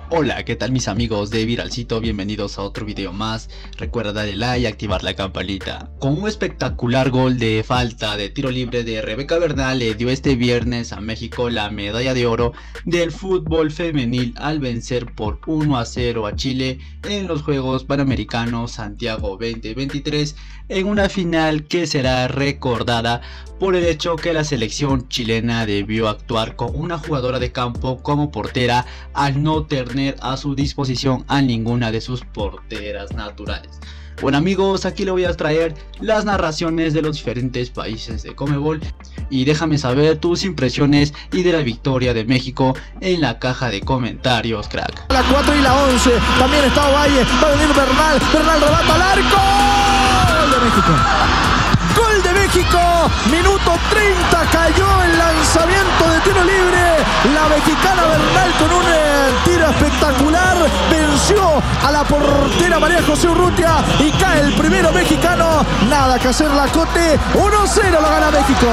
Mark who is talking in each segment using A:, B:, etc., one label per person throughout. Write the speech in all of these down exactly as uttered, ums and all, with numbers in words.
A: Hola, ¿qué tal mis amigos de Viralcito? Bienvenidos a otro video más. Recuerda darle like y activar la campanita. Con un espectacular gol de falta de tiro libre de Rebeca Bernal, le dio este viernes a México la medalla de oro del fútbol femenil al vencer por uno a cero a Chile en los Juegos Panamericanos Santiago veinte veintitrés, en una final que será recordada por el hecho que la selección chilena debió actuar con una jugadora de campo como portera al no tener a su disposición a ninguna de sus porteras naturales. Bueno amigos, aquí le voy a traer las narraciones de los diferentes países de Conmebol y déjame saber tus impresiones y de la victoria de México en la caja de comentarios, crack.
B: La cuatro y la once, también está Valle, va a venir Bernal, Bernal rebata al arco. Gol de México. Gol de México, minuto treinta, cayó el lanzamiento de tiro libre. La mexicana Bernal con un eh, tiro espectacular venció a la portera María José Urrutia y cae el primero mexicano. Nada que hacer la Cote, uno cero lo gana México.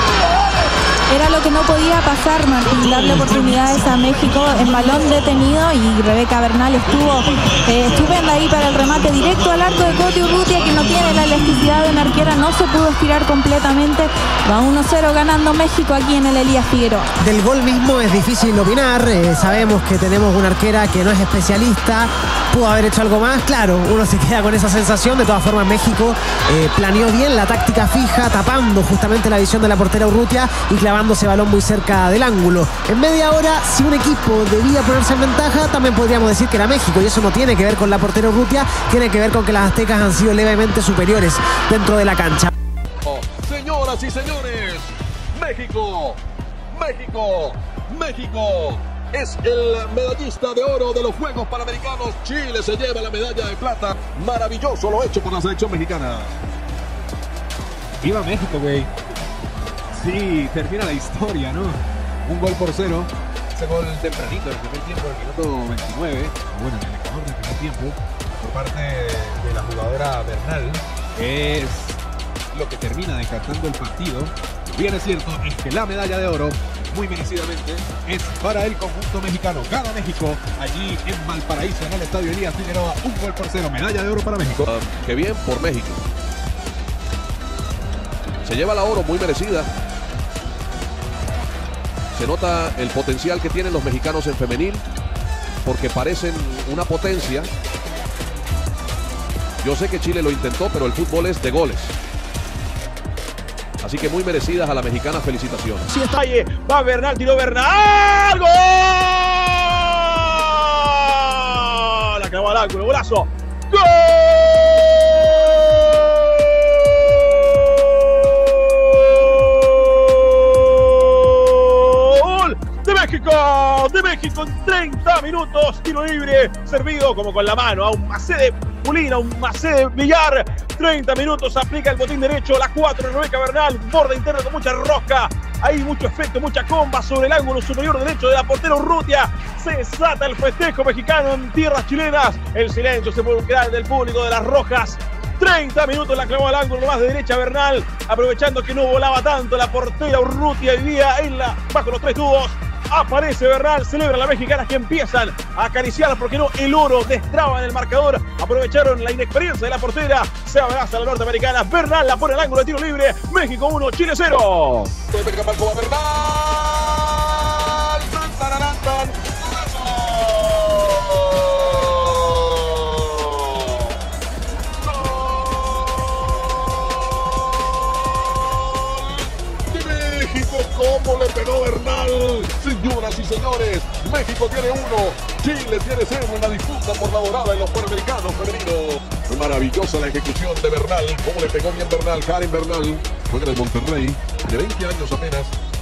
C: Era lo que no podía pasar, Martín, darle oportunidades a México en balón detenido, y Rebeca Bernal estuvo eh, estupenda ahí para el remate directo al arco de Coti Urrutia, que no tiene la elasticidad de una arquera, no se pudo estirar completamente. Va uno cero ganando México aquí en el Elías Figueroa.
D: Del gol mismo es difícil opinar, eh, sabemos que tenemos una arquera que no es especialista, pudo haber hecho algo más, claro, uno se queda con esa sensación. De todas formas México eh, planeó bien la táctica fija, tapando justamente la visión de la portera Urrutia y clavando ese balón muy cerca del ángulo. En media hora, si un equipo debía ponerse en ventaja, también podríamos decir que era México, y eso no tiene que ver con la portera Urrutia, tiene que ver con que las aztecas han sido levemente superiores dentro de la cancha.
E: Oh, señoras y señores, México, México, México es el medallista de oro de los Juegos Panamericanos. Chile se lleva la medalla de plata. Maravilloso lo hecho por la selección mexicana.
F: Viva México, güey. Sí, termina la historia, ¿no? Un gol por cero. Ese gol tempranito del primer tiempo, del minuto veintinueve. Bueno, en el Ecuador del primer tiempo, por parte de la jugadora Bernal, es lo que termina decantando el partido. Bien es cierto es que la medalla de oro, muy merecidamente, es para el conjunto mexicano. Gana México allí en Valparaíso, en el estadio Elías Figueroa. Un gol por cero, medalla de oro para México.
E: Uh, qué bien por México. Se lleva la oro muy merecida. Se nota el potencial que tienen los mexicanos en femenil, porque parecen una potencia. Yo sé que Chile lo intentó, pero el fútbol es de goles. Así que muy merecidas a la mexicana, felicitaciones.
G: Sí, está ahí, va Bernal, tiró Bernal, ¡gol! La clavó al ángulo, golazo. ¡Gol! México, de México en treinta minutos, tiro libre, servido como con la mano a un macé de Pulina, un macé de Villar. Treinta minutos, aplica el botín derecho, la cuatro de Rebeca Bernal, borde interno con mucha rosca, hay mucho efecto, mucha comba sobre el ángulo superior derecho de la portera Urrutia. Se desata el festejo mexicano en tierras chilenas, el silencio sepulcral del público de las rojas. treinta minutos, la clavó al ángulo más de derecha Bernal, aprovechando que no volaba tanto la portera Urrutia, vivía en la, bajo los tres tubos. Aparece Bernal, celebra a las mexicanas que empiezan a acariciar, porque no, el oro, destraba en el marcador. Aprovecharon la inexperiencia de la portera, se abraza a la norteamericana. Bernal la pone al ángulo de tiro libre. México uno, Chile cero.
E: ¿Cómo le pegó Bernal? Señoras y señores, México tiene uno, Chile tiene cero en la disputa por la dorada en los Panamericanos femeninos. Maravillosa la ejecución de Bernal. ¿Cómo le pegó bien Bernal? Karen Bernal juega en el Monterrey, de veinte años apenas.